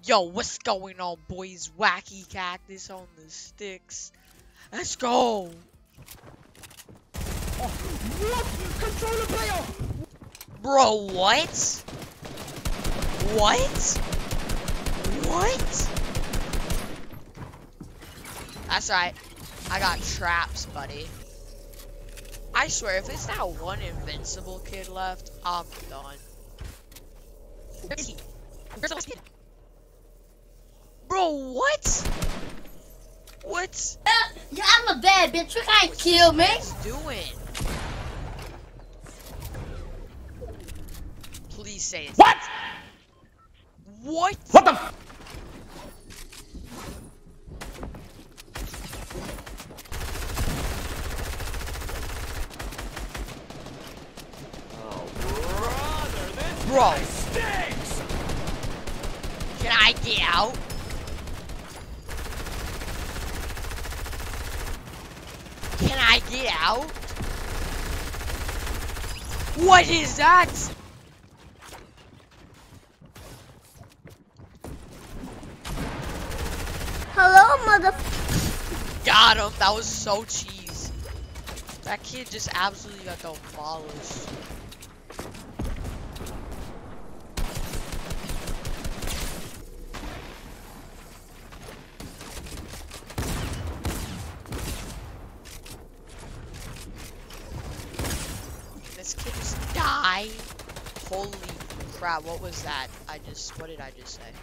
Yo, what's going on, boys? Wacky Cactus on the sticks. Let's go. Oh, what? Controller player! Bro, what? What? What? That's right. I got traps, buddy. I swear, if it's that one invincible kid left, I'm done. Where's he? Where's the last kid? Bro, what? What? Yeah, I'm a bad bitch. You can't kill me. What's he doing? Please say it. What? What? What the f- Bro, Stinks! can I get out? Can I get out? What is that? Hello, mother. Got him. That was so cheese. That kid just absolutely got demolished. This kid just died. Holy crap, what was that? What did I just say?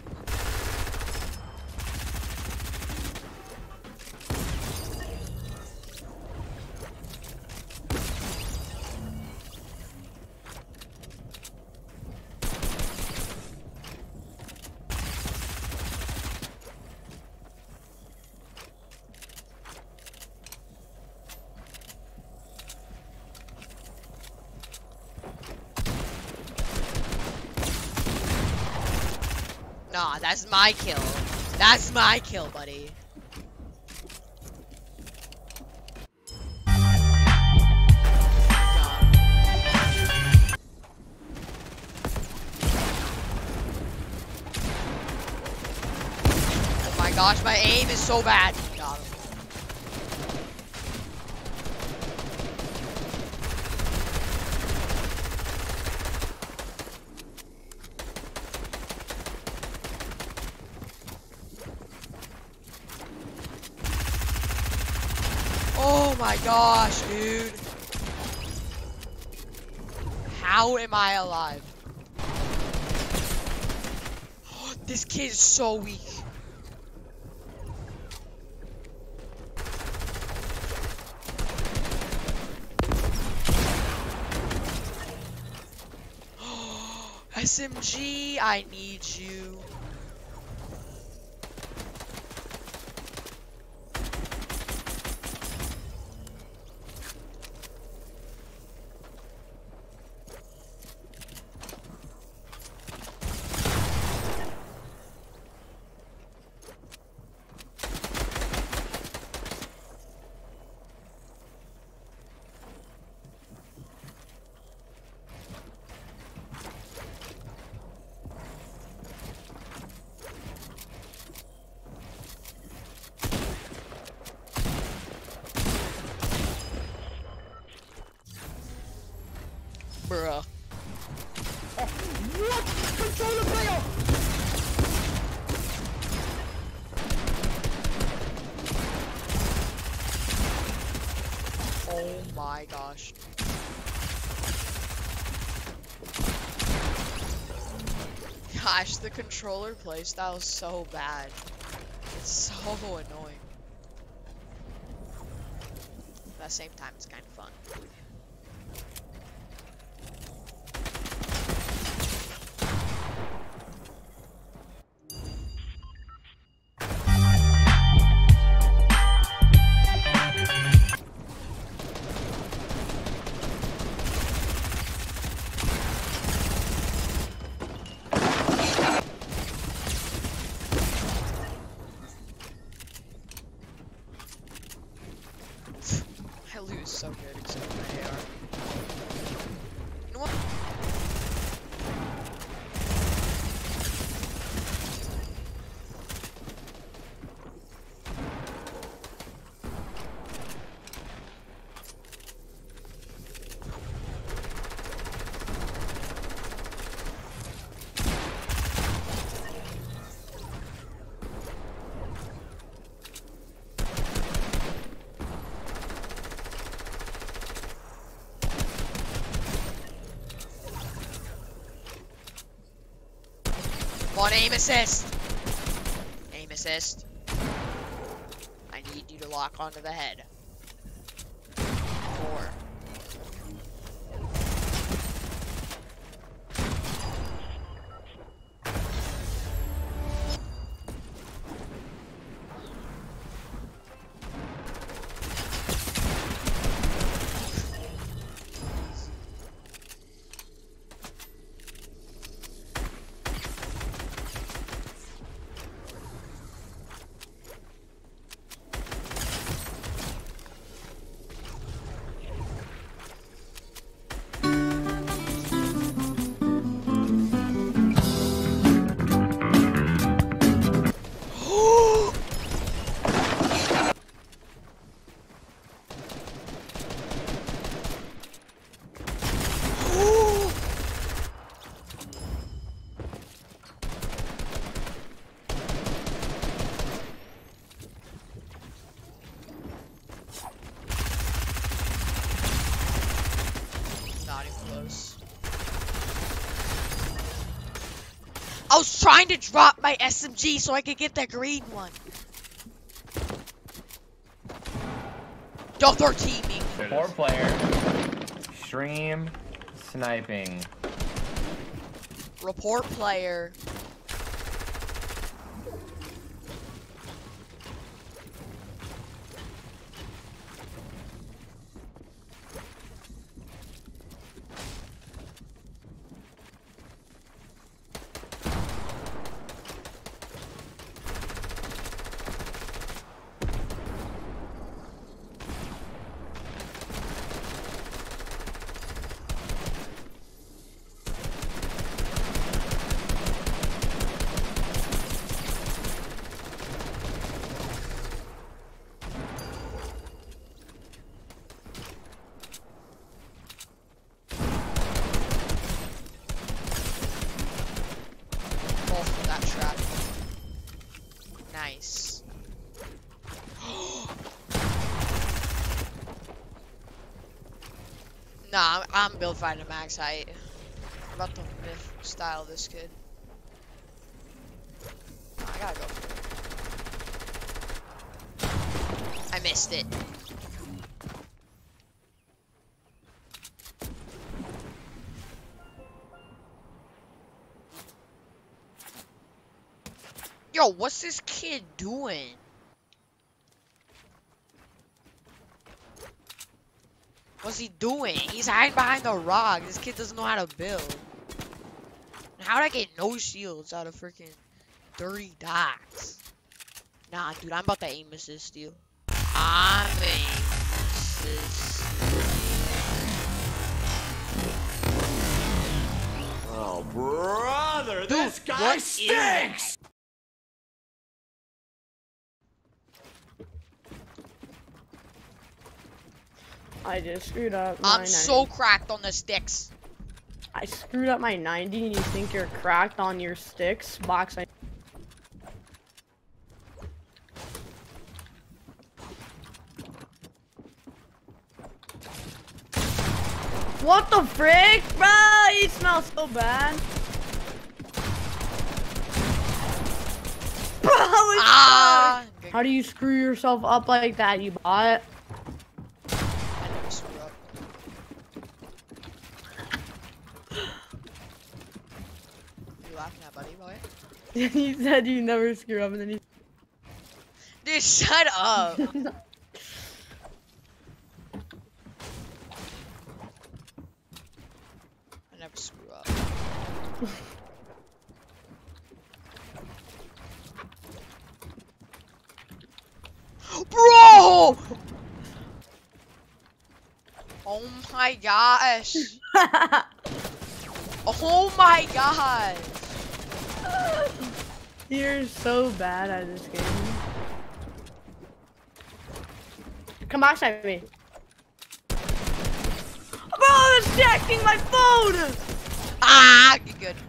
Nah, that's my kill. That's my kill, buddy. Oh my gosh, my aim is so bad. Got him. Oh my gosh, dude. How am I alive? This kid is so weak. SMG, I need you. Bruh. Oh, what? Controller player! Oh my gosh. Gosh, the controller playstyle is so bad. It's so annoying. At the same time, it's kind of fun. I lose so good except for my AR. You know what? Come on, aim assist. Aim assist. I need you to lock onto the head. 4. I was trying to drop my SMG so I could get that green one. Yo, 13 me. 4 player. Stream sniping. Report player. That trap. Nice. Nah, I'm build fighting max height. I'm about to myth style this kid. I gotta go for it. I missed it. Yo, what's this kid doing? What's he doing? He's hiding behind the rock. This kid doesn't know how to build. How'd I get no shields out of freaking 30 dots? Nah, dude, I'm about to aim assist you. I'm aim assist. Oh, brother, Dude, this guy what stinks! I just screwed up my I'm 90. so cracked on the sticks. I screwed up my 90 and you think you're cracked on your sticks? Box. What the frick? Bro, you smell so bad. Bro, Ah! how do you screw yourself up like that, you bot? I never screw up. You laughing at buddy boy? You said you never screw up and then you... Dude, shut up. I never screw up. Bro! Oh my gosh. Oh my god. You're so bad at this game. Come back at me. Bro, it's jacking my phone! Ah, good.